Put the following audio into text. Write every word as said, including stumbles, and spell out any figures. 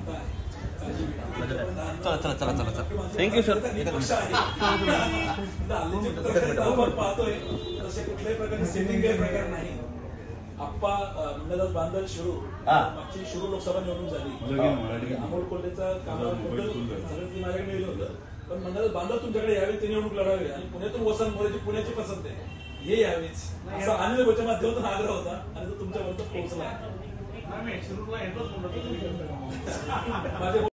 चला चला चला चला चला थँक्यू सर. पाहतोय तसे कुठल्याही प्रकारची सेटिंग काही प्रकार नाही. आप्पा मंडळात बांधल शिरू मागची शिरू लोकसभा निवडणूक झाली. अमोल कोल्हेचा कामाबद्दल सगळं ती माझ्याकडे येलं होतं. पण मंडळात बांधल तुमच्याकडे यावे ते निवडणूक लढावी आणि पुण्यातून वसंत मोरेची पुण्याची पसंत आहे हे यावेच असा अनिल गोच्या माध्यमातून आग्रह होता आणि तो तुमच्यापर्यंत पोहोचला.